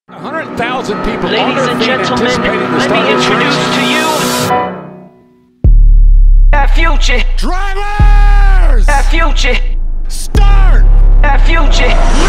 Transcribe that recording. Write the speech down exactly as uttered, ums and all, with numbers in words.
one hundred thousand people. Ladies and gentlemen, let me introduce to you that future. Drivers! That future. Start! That future.